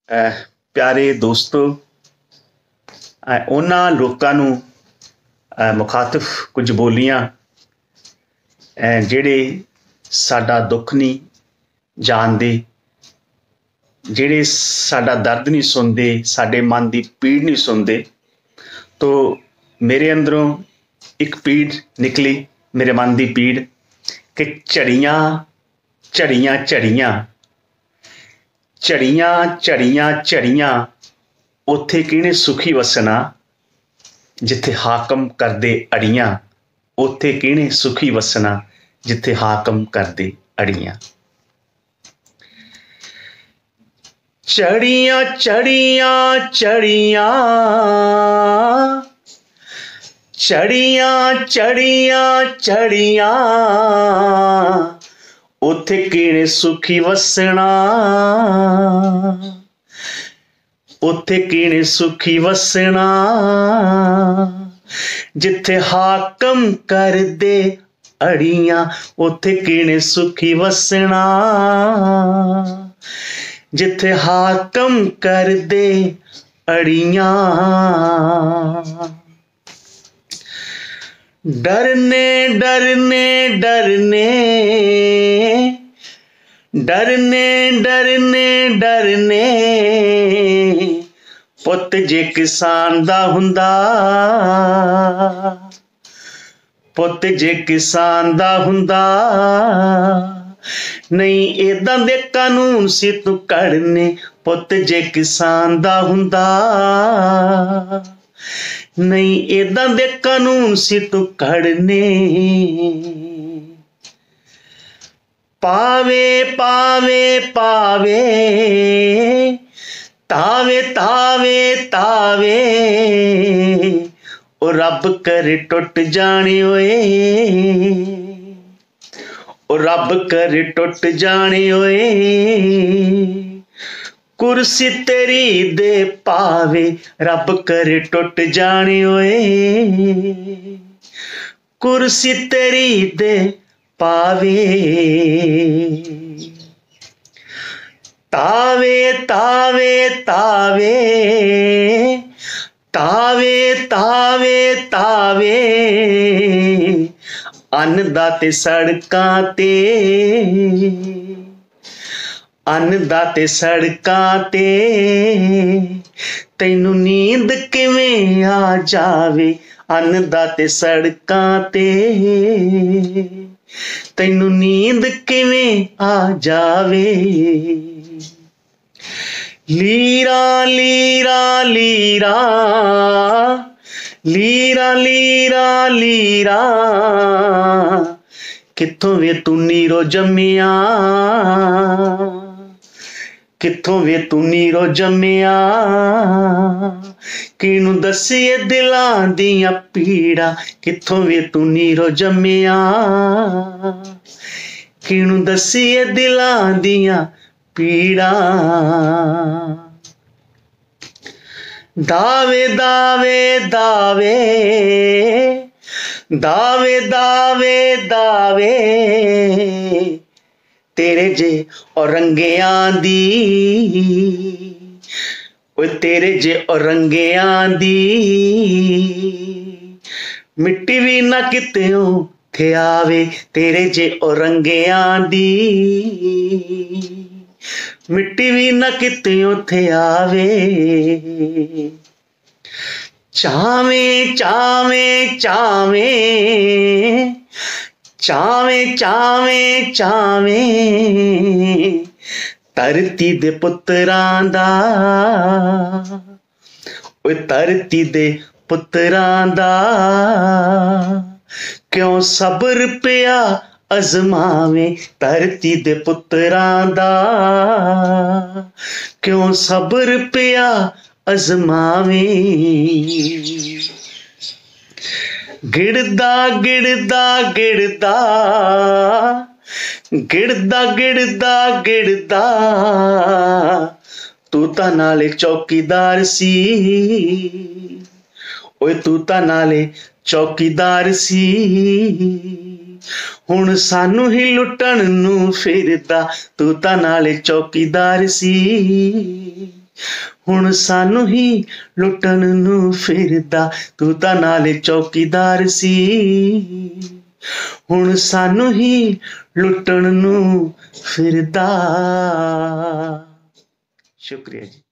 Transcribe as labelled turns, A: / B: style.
A: प्यारे दोस्तों, उन्हां लोकां नूं मुखातिब कुछ बोलियां ਜਿਹੜੇ साडा दुख नहीं जानते, ਜਿਹੜੇ साडा दर्द नहीं सुनते, साडे मन की पीड़ नहीं सुनते। तो मेरे अंदरों एक पीड़ निकली, मेरे मन की पीड़ कि झड़ियां झड़ियां झड़ियां झड़ियां झड़ियां झड़ियां उत्थे किहने सुखी वसना, जिथे हाकम करदे अड़ियां। उत्थे किहने सुखी वसना, जिथे हाकम करदे अड़ियां। चढ़ियां चढ़ियां चढ़ियां चढ़ियां चढ़ियां चढ़ियां उत्थे किहने सुखी वसना, उत्थे किहने सुखी वसना, जिथे हाकम करदे अड़ियां। उत्थे किहने सुखी वसना, जिथे हाकम करदे अड़ियां। डरने डरने डरने डरने डरने डरने पुत जे किसान दा हुंदा, पुत जे किसान दा हुंदा। नहीं इदां दे कानून सी तू कढ़ने, पुत जे किसान दा हुंदा। नहीं इदां दे कानून सी तू कढ़ने। पावे पावे पावे तावे तावे तावे ओ रब करे टुट जाने ओए, ओ रब करे टुट जाने ओए। कुर्सी तेरी दे पावे रब करे टुट जाने ओए, कुर्सी तेरी दे पावे। तावे तावे तावे तावे तावे तावे अन्नदाते सड़कां ते, अन्नदाते सड़कां ते। तैनू नींद किवें आ जावे, अन्नदाते सड़कां ते। तैनू नींद किवें आ जावे। लीरा लीरा लीरा लीरा लीरा लीरा कित्थों वे तू नीरो जम्मिया, कित्थों वे तू नीरो जम्मिया। किनू दसीए दिलां दियां पीड़ा, कित्थों वे तू नीरो जम्मिया। किनू दसीए दिलां दियां पीड़ा। दावे दावे दावे दावे दावे दावे तेरे जे औरंगियां दी, ओए तेरे जे औरंगियां दी। मिट्टी भी ना कित्तेओं थे आवे, तेरे जे औरंगियां दी। मिट्टी भी ना कित्तेओं थे आवे। चावे चावे चावे चावे चावे चावे धरती दे पुत्रां दा, ओए धरती दे पुत्रां दा। क्यों सब्र पिया अजमावे, धरती दे पुत्रां दा। क्यों सब्र पिया अजमावे। गिड़दा गिड़दा गिड़दा गिड़दा गिड़दा गिड़दा तू तां नाले चौकीदार सी, ओए तू तां नाले चौकीदार सी। हुण सानू ही लुटण नू फिरदा, तू तां नाले चौकीदार सी। हुण सानू ही लुटण नू फिरदा, तू तां नाले चौकीदार सी। हुण सानू ही लुटण नू फिरदा। शुक्रिया जी।